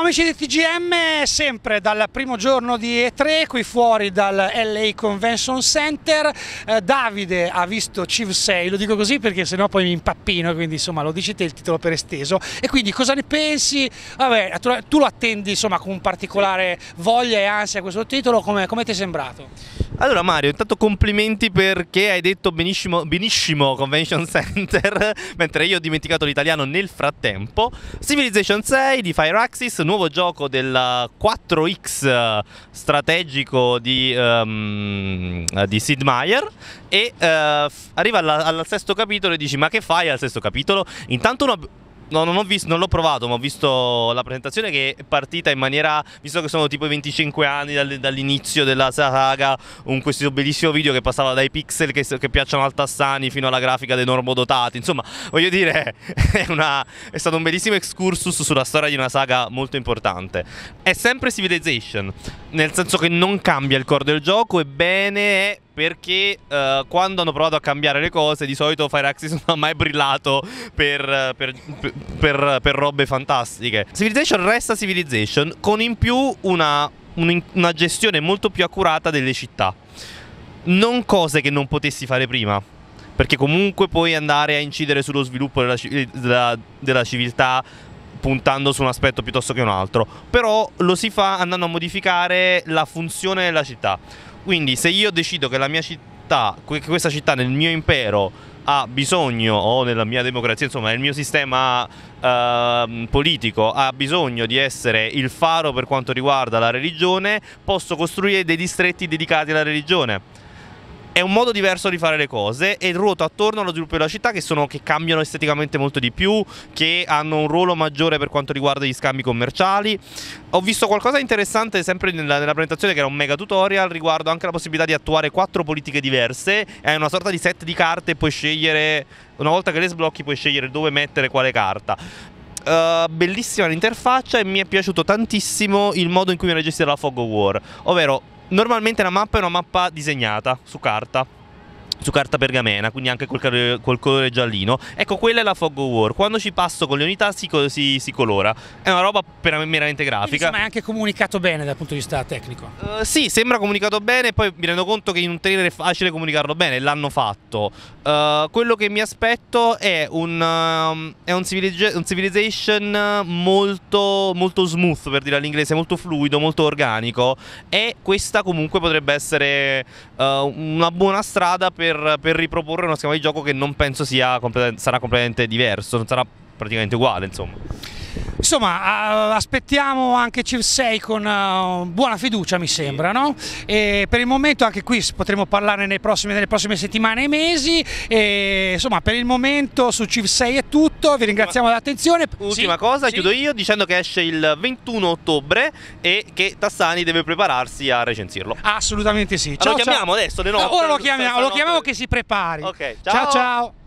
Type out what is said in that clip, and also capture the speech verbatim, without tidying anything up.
amici di T G M, sempre dal primo giorno di E tre, qui fuori dal L A Convention Center. eh, Davide ha visto Civ sei, lo dico così perché sennò poi mi impappino, quindi insomma lo dici te il titolo per esteso. E quindi cosa ne pensi? Vabbè, tu, tu lo attendi insomma con particolare voglia e ansia questo titolo, come, come ti è sembrato? Allora Mario, intanto complimenti perché hai detto benissimo, benissimo Convention Center, mentre io ho dimenticato l'italiano nel frattempo. Civilization sei di Firaxis, nuovo gioco del quattro X strategico di, um, di Sid Meier, e uh, arriva alla, al sesto capitolo e dici: ma che fai al sesto capitolo? Intanto una... No, non ho visto, non l'ho provato, ma ho visto la presentazione che è partita in maniera, visto che sono tipo i venticinque anni dall'inizio della saga, un questo bellissimo video che passava dai pixel che, che piacciono al Tassani fino alla grafica dei normodotati. Insomma, voglio dire, è, una, è stato un bellissimo excursus sulla storia di una saga molto importante. È sempre Civilization, nel senso che non cambia il core del gioco, ebbene è perché uh, quando hanno provato a cambiare le cose, di solito Firaxis non ha mai brillato per, per, per, per robe fantastiche. Civilization resta Civilization, con in più una, un, una gestione molto più accurata delle città. Non cose che non potessi fare prima, perché comunque puoi andare a incidere sullo sviluppo della, della, della civiltà puntando su un aspetto piuttosto che un altro, però lo si fa andando a modificare la funzione della città. Quindi se io decido che la mia città, che questa città nel mio impero ha bisogno, o nella mia democrazia, insomma nel mio sistema eh, politico ha bisogno di essere il faro per quanto riguarda la religione, posso costruire dei distretti dedicati alla religione. È un modo diverso di fare le cose e ruota attorno allo sviluppo della città, che, sono, che cambiano esteticamente molto di più, che hanno un ruolo maggiore per quanto riguarda gli scambi commerciali. Ho visto qualcosa di interessante sempre nella, nella presentazione, che era un mega tutorial riguardo anche la possibilità di attuare quattro politiche diverse. È una sorta di set di carte e puoi scegliere, una volta che le sblocchi puoi scegliere dove mettere quale carta. Uh, bellissima l'interfaccia e mi è piaciuto tantissimo il modo in cui viene gestita la Fog of War, ovvero normalmente la mappa è una mappa disegnata su carta, su carta pergamena, quindi anche col, col colore giallino. Ecco, quella è la Fog of War. Quando ci passo con le unità si, si, si colora. È una roba meramente grafica. Ma è anche comunicato bene dal punto di vista tecnico. Uh, sì, sembra comunicato bene, poi mi rendo conto che in un trailer è facile comunicarlo bene, l'hanno fatto. Uh, quello che mi aspetto è un, uh, è un, civiliz un Civilization molto, molto smooth, per dire all'inglese, molto fluido, molto organico, e questa comunque potrebbe essere uh, una buona strada per Per, per riproporre uno schema di gioco che non penso sia complet- sarà completamente diverso, non sarà praticamente uguale, insomma. Insomma, uh, aspettiamo anche Civ sei con uh, buona fiducia, mi sembra, no? E per il momento anche qui potremo parlarne nei prossimi, nelle prossime settimane e mesi. E, insomma, per il momento su Civ sei è tutto, vi ringraziamo dell'attenzione. Ultima sì, cosa, sì. chiudo io dicendo che esce il ventuno ottobre e che Tassani deve prepararsi a recensirlo. Assolutamente sì. Ciao, allora, lo chiamiamo ciao. adesso, le notte. Ora lo chiamiamo, lo chiamiamo che si prepari. Ok, ciao ciao. ciao.